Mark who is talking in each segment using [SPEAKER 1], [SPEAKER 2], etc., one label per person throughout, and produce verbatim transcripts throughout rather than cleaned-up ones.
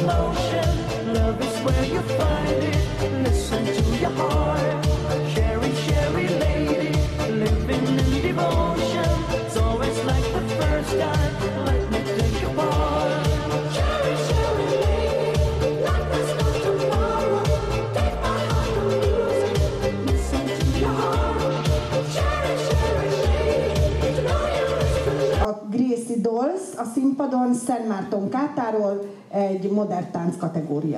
[SPEAKER 1] emotion. Love is where you find it. Listen to your heart. Sherry, Sherry lady, living in devotion. It's always like the first time. Let me take you apart. Sherry, Sherry lady, life is not tomorrow. Take my heart and lose it. Listen to your heart. Sherry, Sherry lady, to know you is to love.
[SPEAKER 2] A Gracie Dolls a színpadon Szent Márton Kátáról, egy modern tánc kategória.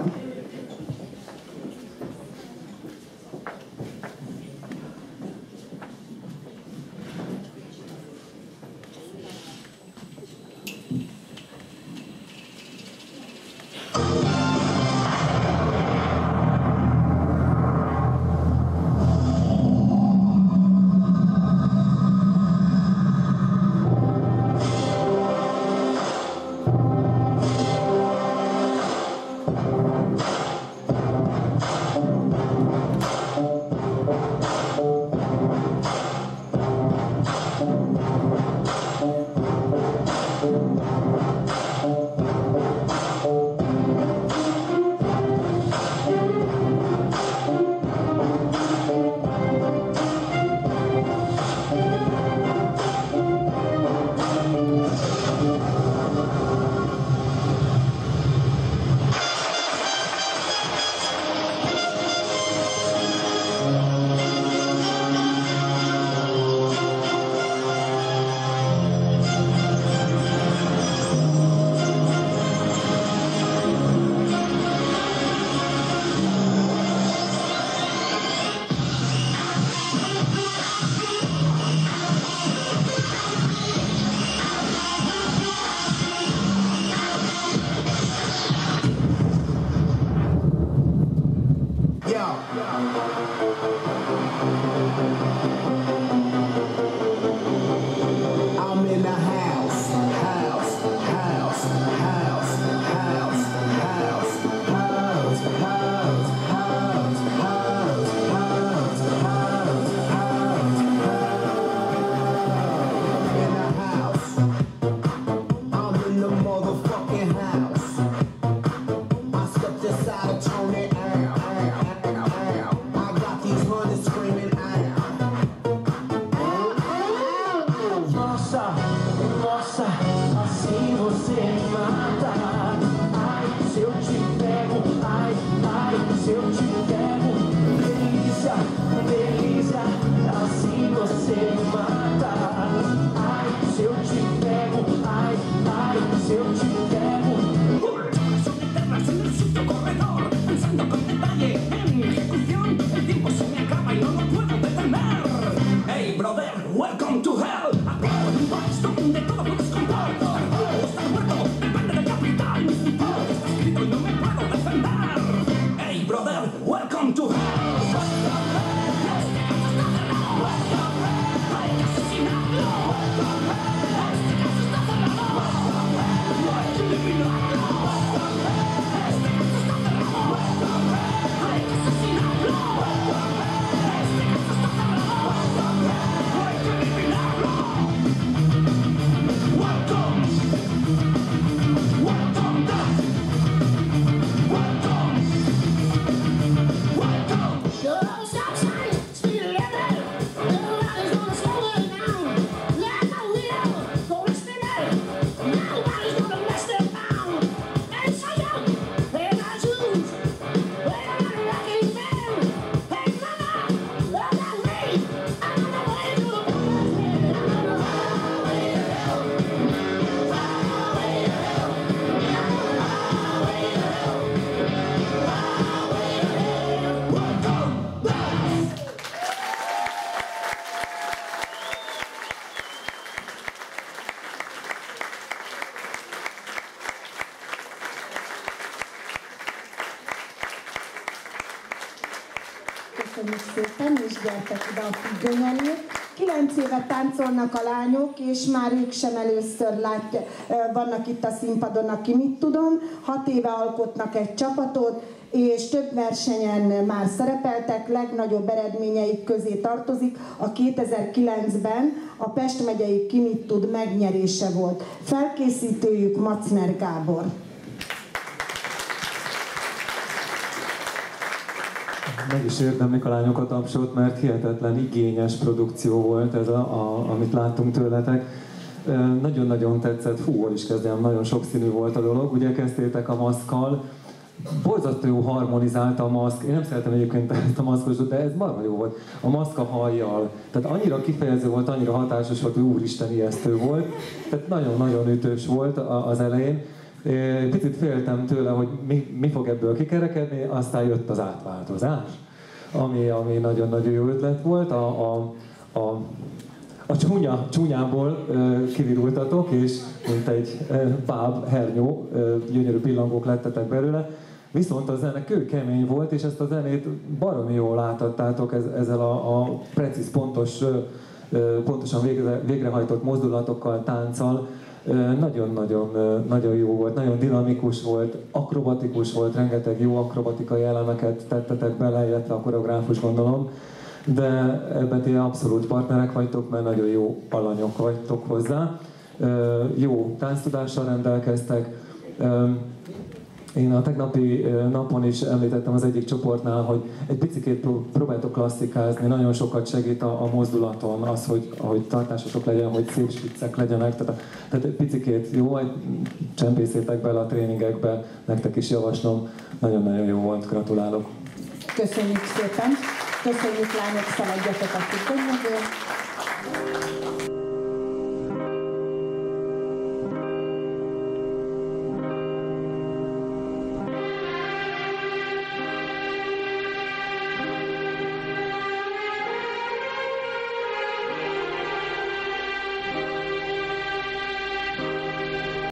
[SPEAKER 2] Köszönjük szépen, és gyertek ide a függöny elé. Kilenc éve táncolnak a lányok, és már ők sem először látja, vannak itt a színpadon, aki mit tudom. Hat éve alkotnak egy csapatot, és több versenyen már szerepeltek, legnagyobb eredményeik közé tartozik. A kétezer-kilencben a Pest megyei Ki mit tud megnyerése volt. Felkészítőjük Macner Gábor.
[SPEAKER 3] meg is érdemlik a lányok a tapsot, mert hihetetlen igényes produkció volt ez, a, a, amit láttunk tőletek. Nagyon-nagyon tetszett, hú, hol is kezdjem, nagyon sokszínű volt a dolog. Ugye kezdtétek a maszkkal, borzasztó jó harmonizált a maszk. Én nem szeretem egyébként ezt a maszkosot, de ez marha jó volt. A maszk a hajjal. Tehát annyira kifejező volt, annyira hatásos volt, hogy úristen ijesztő volt. Tehát nagyon-nagyon ütős volt az elején. Picit féltem tőle, hogy mi, mi fog ebből kikerekedni, aztán jött az átváltozás, ami, ami nagyon-nagyon jó ötlet volt. A, a, a, a csúnya, csúnyából kivirultatok, és mint egy báb, hernyó, gyönyörű pillangók lettetek belőle. Viszont a zene kőkemény volt, és ezt a zenét baromi jól átadtátok ezzel a, a precíz, pontos, pontosan végre, végrehajtott mozdulatokkal, tánccal. Nagyon-nagyon nagyon jó volt, nagyon dinamikus volt, akrobatikus volt, rengeteg jó akrobatikai elemeket tettetek bele, illetve a koreográfus, gondolom. De ebben ti abszolút partnerek vagytok, mert nagyon jó alanyok vagytok hozzá. Jó tánctudással rendelkeztek. Én a tegnapi napon is említettem az egyik csoportnál, hogy egy picikét próbáltok klasszikázni, nagyon sokat segít a, a mozdulaton az, hogy ahogy tartásosok legyen, hogy szép spiccek legyenek, tehát, tehát egy picikét jó, egy csempészétek bele a tréningekbe, nektek is javaslom, nagyon-nagyon jó volt, gratulálok.
[SPEAKER 2] Köszönjük szépen, köszönjük lányok, szaladjatok a kikonyagért.